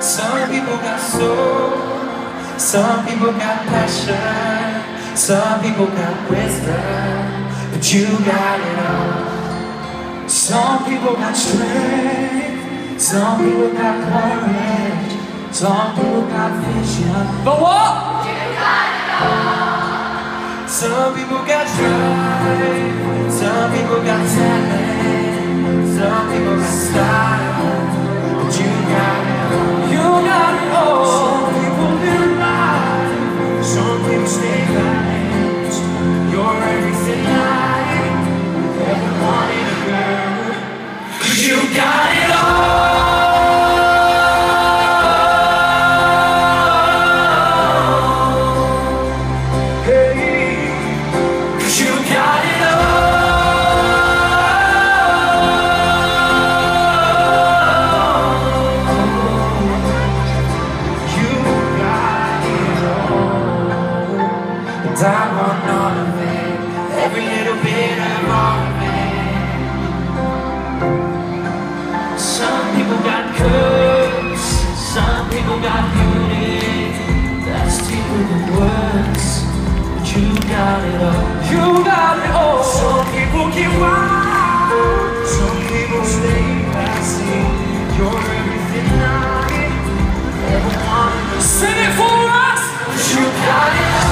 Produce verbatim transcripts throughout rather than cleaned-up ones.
Some people got soul, some people got passion, some people got wisdom, but you got it all. Some people got strength, some people got courage, some people got vision, but what? You got it all. Some people got drive, some people got talent, some people got style, but you got it all. You got it all. Some people live life, some people stay blind. You're everything I ever wanted a girl. You got it all. I want all of it, every little bit of all of it. Some people got curves, some people got beauty. That's deeper than words, but you got it all. You got it all. Some people get wild, some people stay classy. You're everything I ever wanted. Sing it for us. You got it all.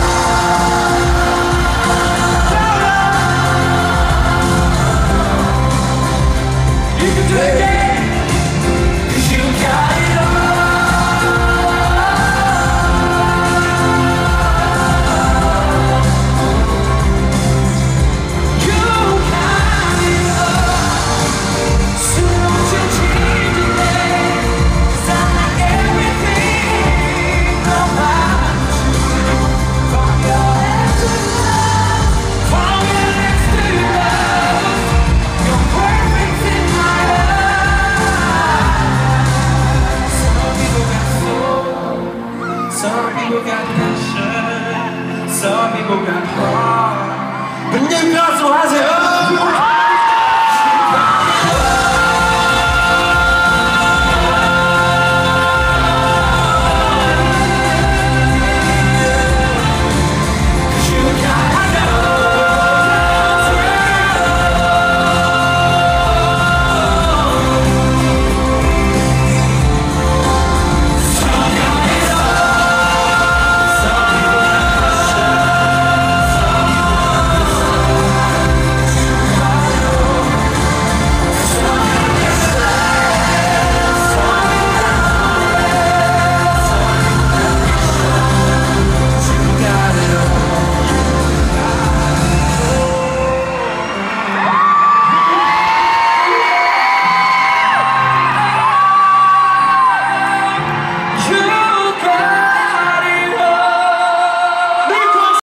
Some people got passion, some people got